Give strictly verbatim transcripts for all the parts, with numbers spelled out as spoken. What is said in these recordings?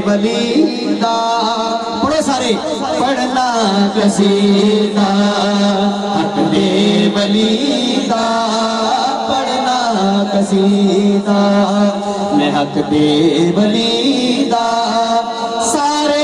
ولی دا پڑھو سارے پڑھنا قصیدہ حق دے ولی دا پڑھنا قصیدہ میں حق دے ولی دا سارے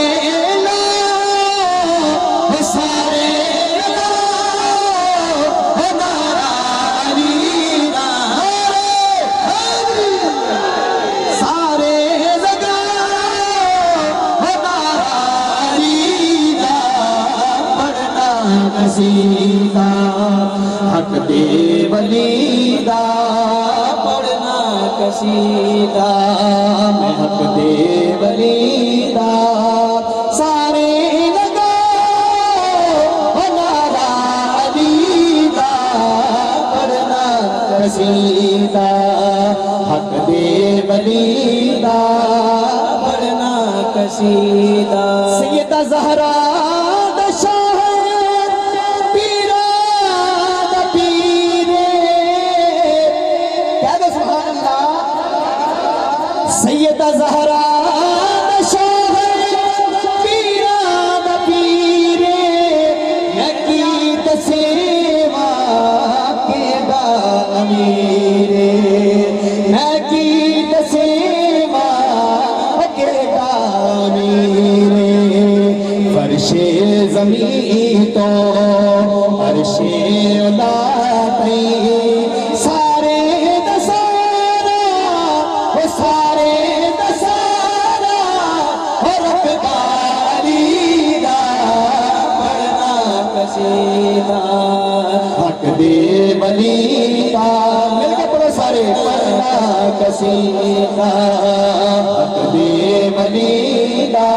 قصیدہ حق دے ولی دا پڑھنا قصیدہ میں حق دے ولی دا سارے لگا نعرہ علی دا پڑھنا قصیدہ حق دے ولی دا پڑھنا قصیدہ سیدہ زہرا سیدہ زہرا شوہر پیرا پیرے یقید سیوا کے دا امیرے یقید سیوا کے دا امیرے فرش زمین تو عرش علا تئی سارے دسارا وہ سارے دسارا اور اقبالی دا پڑھنا قصیدہ حق دے ولی دا مل کے پڑھو سارے پڑھنا قصیدہ حق دے ولی دا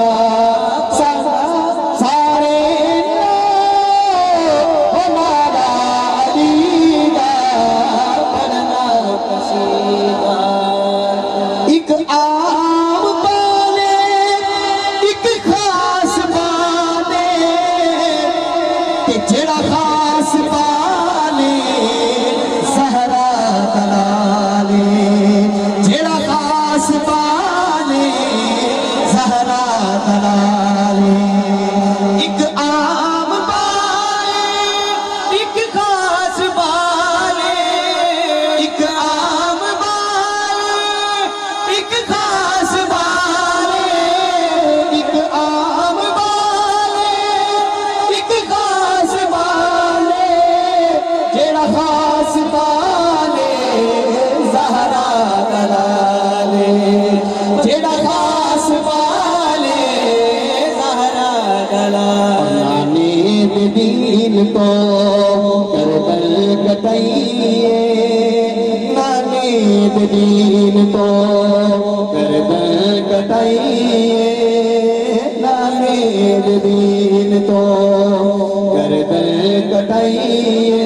جڑا خاص پالے زہرا دلالے جڑا خاص پالے زہرا دلالے ایک عام پالے ایک خاص پالے ایک عام پالے ایک خاص پالے ایک عام پالے ایک خاص خاص پالے زہرا دلالے جڑا خاص پالے زہرا دلالے نانے دین کو کربل کٹائیے نانے دین کو کربل کٹائیے نانے دین تو کربل کٹائیے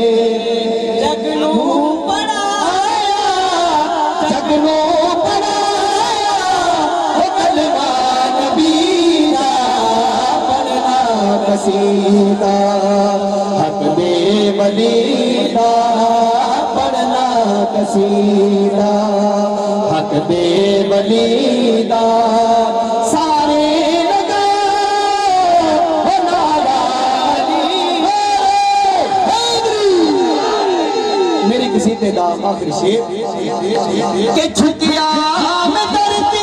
قصیدہ حق دے ولی دا پڑھنا قصیدہ حق دے ولی دا سارے لگا نعرہ علی میری قصیدے دا آخری شعر کہ جھکیا میں درتی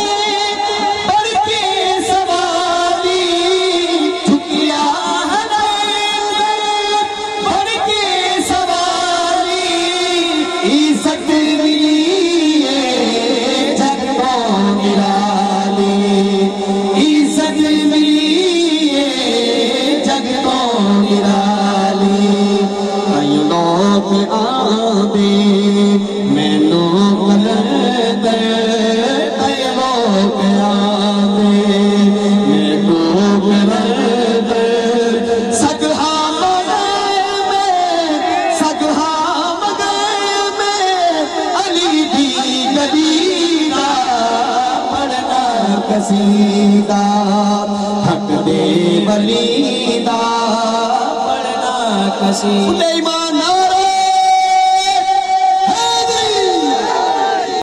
قصیدہ حق دے ولی دا پڑھنا قصیدہ